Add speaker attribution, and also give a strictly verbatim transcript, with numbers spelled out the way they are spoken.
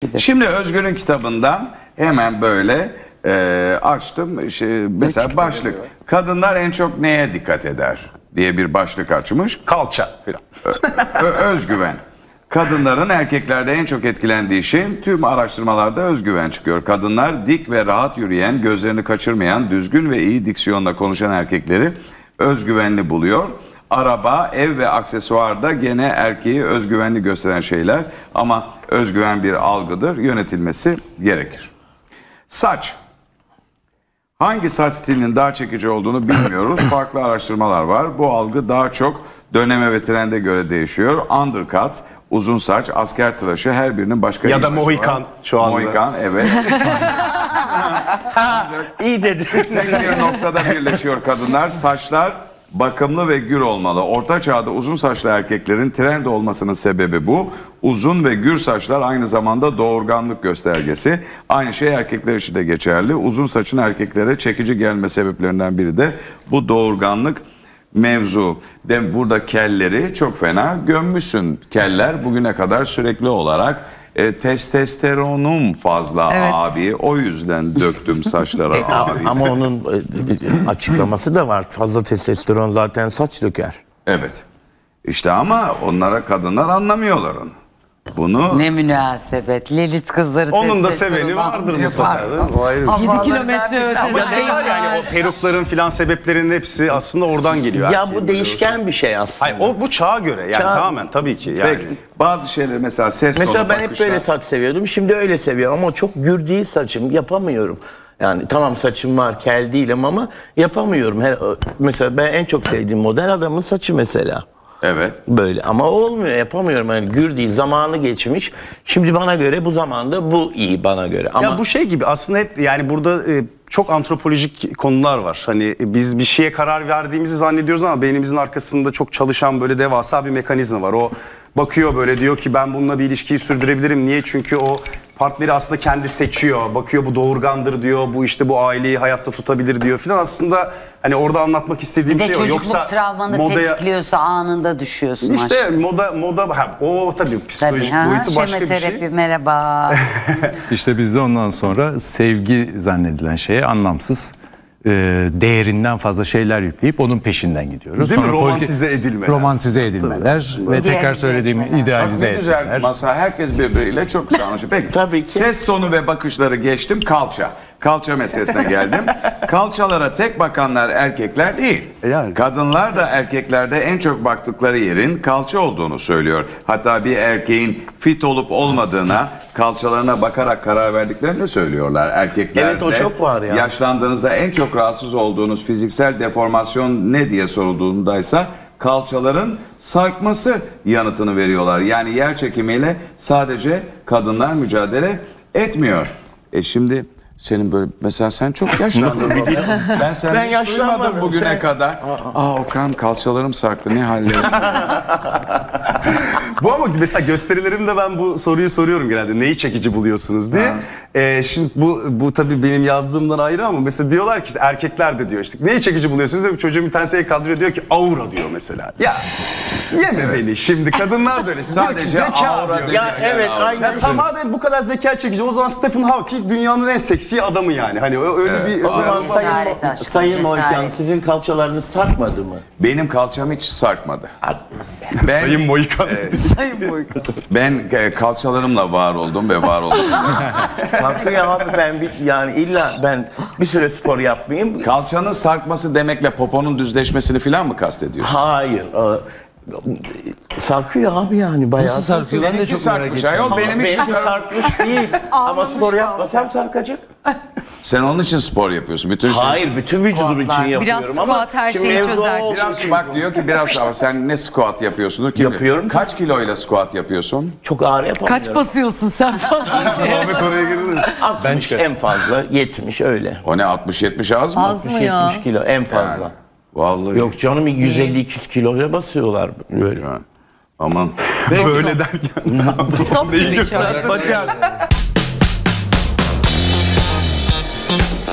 Speaker 1: gibi.
Speaker 2: Şimdi Özgür'ün kitabından hemen böyle e, açtım. Şey, mesela başlık. Kadınlar en çok neye dikkat eder diye bir başlık açmış.
Speaker 3: Kalça falan.
Speaker 2: Özgüven. Kadınların erkeklerde en çok etkilendiği şey, tüm araştırmalarda özgüven çıkıyor. Kadınlar dik ve rahat yürüyen, gözlerini kaçırmayan, düzgün ve iyi diksiyonla konuşan erkekleri özgüvenli buluyor. Araba, ev ve aksesuarda gene erkeği özgüvenli gösteren şeyler, ama özgüven bir algıdır, yönetilmesi gerekir. Saç. Hangi saç stilinin daha çekici olduğunu bilmiyoruz. Farklı araştırmalar var. Bu algı daha çok döneme ve trende göre değişiyor. Undercut, uzun saç, asker tıraşı, her birinin başka
Speaker 3: ya da
Speaker 2: imajı
Speaker 3: mohikan
Speaker 2: var.
Speaker 3: şu anda.
Speaker 2: Mohikan, evet.
Speaker 4: İyi dedi.
Speaker 2: Tek bir noktada birleşiyor kadınlar. Saçlar bakımlı ve gür olmalı. Orta çağda uzun saçlı erkeklerin trend olmasının sebebi bu. Uzun ve gür saçlar aynı zamanda doğurganlık göstergesi. Aynı şey erkekler için de geçerli. Uzun saçın erkeklere çekici gelme sebeplerinden biri de bu doğurganlık mevzu. Dem burada kelleri çok fena gömmüşsün. Keller bugüne kadar sürekli olarak e, testosteronum fazla, evet, abi. O yüzden döktüm saçlara
Speaker 4: e,
Speaker 2: abi.
Speaker 4: Ama onun e, açıklaması da var. Fazla testosteron zaten saç döker.
Speaker 2: Evet. İşte ama onlara kadınlar anlamıyorlar onu. Bunu
Speaker 1: Ne münasebet. Lilith kızları
Speaker 3: onun da seveni vardır mutlaka.
Speaker 1: yedi kilometre ötede.
Speaker 3: Ama şey var yani, o perukların filan sebeplerinin hepsi aslında oradan geliyor.
Speaker 4: Ya bu değişken bir şey aslında.
Speaker 3: Hayır, o bu çağa göre yani, Çağ... tamamen tabii ki. Yani.
Speaker 2: Peki, bazı şeyler mesela ses tonu,
Speaker 4: mesela ben
Speaker 2: bakışlar.
Speaker 4: hep böyle saç seviyordum. Şimdi öyle seviyorum ama çok gür değil saçım. Yapamıyorum. Yani tamam saçım var, kel değilim ama yapamıyorum. Her, mesela ben en çok sevdiğim model adamın saçı mesela.
Speaker 2: Evet.
Speaker 4: Böyle ama olmuyor, yapamıyorum, yani gür değil, zamanı geçmiş. Şimdi bana göre bu zamanda bu iyi bana göre. Ama
Speaker 3: ya bu şey gibi aslında, hep yani burada e, çok antropolojik konular var. Hani biz bir şeye karar verdiğimizi zannediyoruz ama beynimizin arkasında çok çalışan böyle devasa bir mekanizma var. O bakıyor böyle, diyor ki ben bununla bir ilişkiyi sürdürebilirim. Niye? Çünkü o partneri aslında kendi seçiyor. Bakıyor bu doğurgandır diyor. Bu işte bu aileyi hayatta tutabilir diyor filan. Aslında hani orada anlatmak istediğim
Speaker 1: bir
Speaker 3: şey
Speaker 1: de
Speaker 3: o.
Speaker 1: çocukluk
Speaker 3: Yoksa
Speaker 1: travmanı
Speaker 3: modaya...
Speaker 1: tetikliyorsa anında düşüyorsun.
Speaker 3: İşte
Speaker 1: aşkım.
Speaker 3: moda moda ha, o tabii psikolojik
Speaker 1: tabii,
Speaker 3: boyutu
Speaker 1: ha,
Speaker 3: başka bir şey.
Speaker 1: Şemeterapi, merhaba.
Speaker 5: İşte biz de ondan sonra sevgi zannedilen şeye anlamsız, e, değerinden fazla şeyler yükleyip onun peşinden gidiyoruz.
Speaker 3: Değil mi?
Speaker 5: Sonra
Speaker 3: Romantize edilmeler.
Speaker 5: Romantize edilmeler
Speaker 3: Tabii.
Speaker 5: ve tekrar
Speaker 1: İdealize
Speaker 5: söylediğim
Speaker 1: etmeler.
Speaker 5: idealize
Speaker 2: Bak ne güzel
Speaker 5: etmeler.
Speaker 2: masa, herkes birbiriyle çok güzel anlaşıyor. Peki,
Speaker 4: Tabii ki.
Speaker 2: ses tonu ve bakışları geçtim, kalça. Kalça meselesine geldim. Kalçalara tek bakanlar erkekler değil.
Speaker 3: E yani.
Speaker 2: Kadınlar da erkeklerde en çok baktıkları yerin kalça olduğunu söylüyor. Hatta bir erkeğin fit olup olmadığına kalçalarına bakarak karar verdiklerini de söylüyorlar. Erkeklerde
Speaker 4: Evet, o çok var ya.
Speaker 2: yaşlandığınızda en çok rahatsız olduğunuz fiziksel deformasyon ne diye sorulduğundaysa kalçaların sarkması yanıtını veriyorlar. Yani yer çekimiyle sadece kadınlar mücadele etmiyor. E şimdi senin böyle mesela sen çok yaşlandın. ben sen
Speaker 4: Ben
Speaker 2: hiç duymadım
Speaker 4: yaşlanmadım.
Speaker 2: bugüne
Speaker 4: Sen...
Speaker 2: kadar. Aa Okan, kalçalarım sarktı, ne hallerim.
Speaker 3: Bu ama mesela gösterilerimde ben bu soruyu soruyorum genelde. Neyi çekici buluyorsunuz diye. Ee, şimdi bu bu tabii benim yazdığımdan ayrı ama mesela diyorlar ki işte erkekler de diyor işte neyi çekici buluyorsunuz diye, çocuğun bir tanesi el kaldırıyor, diyor ki aura diyor mesela. Ya yeme evet. beni şimdi, kadınlar da öyle.
Speaker 2: Sadece
Speaker 3: diyor ki, zeka
Speaker 2: aura
Speaker 3: diyor.
Speaker 2: diyor.
Speaker 4: Ya evet, aynen.
Speaker 3: Ya sen madem bu kadar zeka çekici, o zaman Stephen Hawking dünyanın en seksi adamı yani. Hani öyle evet. bir...
Speaker 4: O zaman
Speaker 1: Cesaret
Speaker 4: Sayın,
Speaker 1: aşkım,
Speaker 4: Sayın
Speaker 1: cesaret.
Speaker 4: Mohikan, sizin kalçalarınız sarkmadı mı?
Speaker 2: Benim kalçam hiç sarkmadı. Ben,
Speaker 3: Sayın Mohikan.
Speaker 1: Sayın Boykan.
Speaker 2: ben e, kalçalarımla var oldum ve var oldum.
Speaker 4: Sarkıyor abi, ben bir, yani illa ben bir süre spor yapmayayım.
Speaker 2: Kalçanın sarkması demekle poponun düzleşmesini falan mı kastediyorsun?
Speaker 4: Hayır. e, Sarkıyor abi yani bayağı.
Speaker 5: Nasıl sarkıyor? Ben de
Speaker 2: Seninki
Speaker 5: çok merak
Speaker 2: sarkmış
Speaker 5: ettim.
Speaker 2: ayol, benim hiç
Speaker 4: Benimki sarkmış değil. Ama spor yapmasam sarkacak.
Speaker 2: Sen onun için spor yapıyorsun. Bütün şey-
Speaker 4: Hayır, bütün vücudum için
Speaker 1: Squatlar.
Speaker 4: yapıyorum
Speaker 6: Biraz
Speaker 4: ama
Speaker 6: squat her
Speaker 4: şimdi
Speaker 6: şeyi
Speaker 4: mevzu
Speaker 6: çözer.
Speaker 4: olsun.
Speaker 2: Biraz bak diyor ki biraz daha, sen ne squat yapıyorsundur ki?
Speaker 4: Yapıyorum.
Speaker 2: Kaç kiloyla squat yapıyorsun?
Speaker 4: Çok ağır yapamıyorum.
Speaker 6: Kaç basıyorsun sen falan?
Speaker 3: Ahmet oraya girilir.
Speaker 4: altmış en fazla, yetmiş öyle.
Speaker 2: O ne, altmış yetmiş az mı?
Speaker 6: Az mı ya?
Speaker 4: altmış yetmiş kilo en fazla.
Speaker 2: Yani, vallahi.
Speaker 4: Yok canım, yüz elli iki yüz kiloya basıyorlar böyle.
Speaker 2: Yani, aman.
Speaker 3: Böyle derken.
Speaker 6: Top gibi şöyle.
Speaker 4: Bacak.